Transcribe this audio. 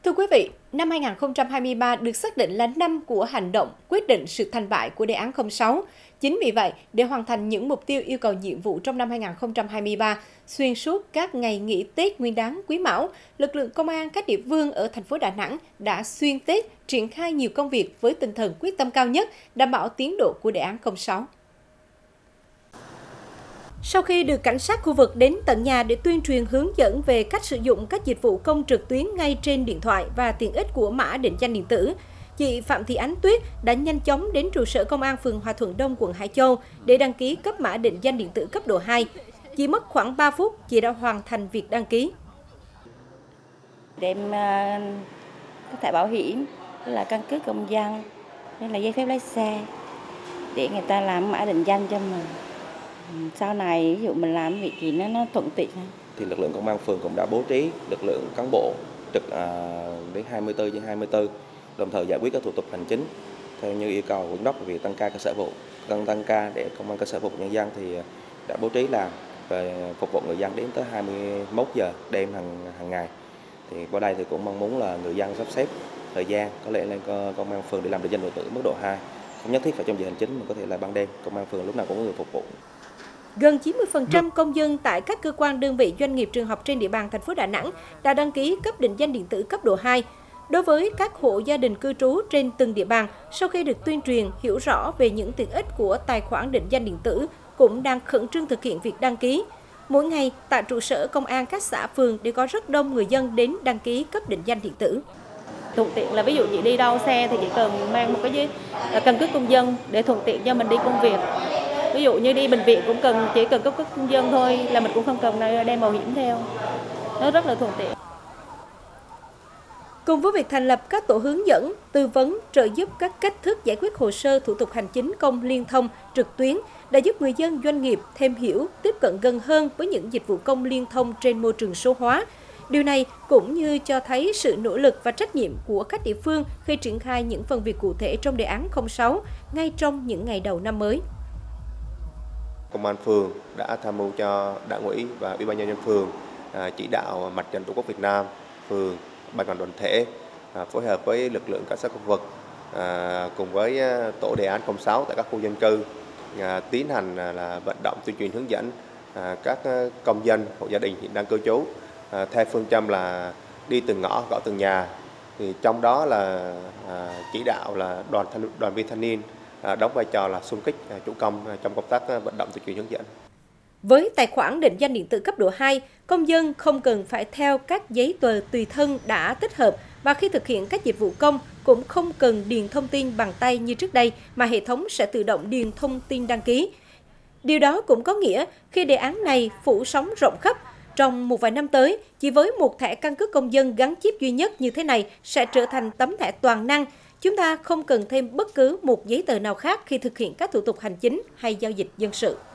Thưa quý vị, năm 2023 được xác định là năm của hành động quyết định sự thành bại của đề án 06. Chính vì vậy, để hoàn thành những mục tiêu yêu cầu nhiệm vụ trong năm 2023, xuyên suốt các ngày nghỉ Tết Nguyên đán Quý Mão, lực lượng công an các địa phương ở thành phố Đà Nẵng đã xuyên Tết triển khai nhiều công việc với tinh thần quyết tâm cao nhất, đảm bảo tiến độ của đề án 06. Sau khi được cảnh sát khu vực đến tận nhà để tuyên truyền hướng dẫn về cách sử dụng các dịch vụ công trực tuyến ngay trên điện thoại và tiện ích của mã định danh điện tử, chị Phạm Thị Ánh Tuyết đã nhanh chóng đến trụ sở công an phường Hòa Thuận Đông, quận Hải Châu để đăng ký cấp mã định danh điện tử cấp độ 2. Chỉ mất khoảng 3 phút, chị đã hoàn thành việc đăng ký. Đem các thẻ bảo hiểm, là căn cước công dân, nên là giấy phép lái xe để người ta làm mã định danh cho mình. Sau này ví dụ mình làm việc gì nó thuận tiện hơn. Thì lực lượng công an phường cũng đã bố trí lực lượng cán bộ trực đến 24/24, đồng thời giải quyết các thủ tục hành chính theo như yêu cầu của giám đốc về tăng ca cơ sở vụ. Tăng ca để công an cơ sở phục vụ nhân dân thì đã bố trí làm về phục vụ người dân đến tới 21 giờ đêm hàng ngày. Thì qua đây thì cũng mong muốn là người dân sắp xếp thời gian có lẽ lên công an phường để làm định danh điện tử mức độ 2. Không nhất thiết phải trong giờ hành chính mà có thể là ban đêm, công an phường lúc nào cũng có người phục vụ. Gần 90% công dân tại các cơ quan, đơn vị, doanh nghiệp, trường học trên địa bàn thành phố Đà Nẵng đã đăng ký cấp định danh điện tử cấp độ 2. Đối với các hộ gia đình cư trú trên từng địa bàn, sau khi được tuyên truyền, hiểu rõ về những tiện ích của tài khoản định danh điện tử, cũng đang khẩn trương thực hiện việc đăng ký. Mỗi ngày, tại trụ sở công an các xã phường đều có rất đông người dân đến đăng ký cấp định danh điện tử. Thuận tiện là ví dụ chị đi đâu xe thì chỉ cần mang một cái giấy căn cước công dân để thuận tiện cho mình đi công việc. Ví dụ như đi bệnh viện cũng chỉ cần căn cước công dân thôi, là mình cũng không cần đem bảo hiểm theo. Nó rất là thuận tiện. Cùng với việc thành lập các tổ hướng dẫn, tư vấn, trợ giúp các cách thức giải quyết hồ sơ thủ tục hành chính công liên thông trực tuyến đã giúp người dân, doanh nghiệp thêm hiểu, tiếp cận gần hơn với những dịch vụ công liên thông trên môi trường số hóa. Điều này cũng như cho thấy sự nỗ lực và trách nhiệm của các địa phương khi triển khai những phần việc cụ thể trong đề án 06 ngay trong những ngày đầu năm mới. Công an phường đã tham mưu cho Đảng ủy và Ủy ban nhân dân phường chỉ đạo Mặt trận Tổ quốc Việt Nam, phường, ban ngành đoàn thể phối hợp với lực lượng cảnh sát khu vực cùng với tổ đề án 06 tại các khu dân cư tiến hành là vận động tuyên truyền hướng dẫn các công dân, hộ gia đình hiện đang cư trú theo phương châm là đi từng ngõ gõ từng nhà. Thì trong đó là chỉ đạo là đoàn viên thanh niên đóng vai trò là xung kích chủ công trong công tác vận động tuyên truyền hướng dẫn. Với tài khoản định danh điện tử cấp độ 2, công dân không cần phải theo các giấy tờ tùy thân đã tích hợp và khi thực hiện các dịch vụ công cũng không cần điền thông tin bằng tay như trước đây mà hệ thống sẽ tự động điền thông tin đăng ký. Điều đó cũng có nghĩa khi đề án này phủ sóng rộng khắp, trong một vài năm tới, chỉ với một thẻ căn cước công dân gắn chip duy nhất như thế này sẽ trở thành tấm thẻ toàn năng. Chúng ta không cần thêm bất cứ một giấy tờ nào khác khi thực hiện các thủ tục hành chính hay giao dịch dân sự.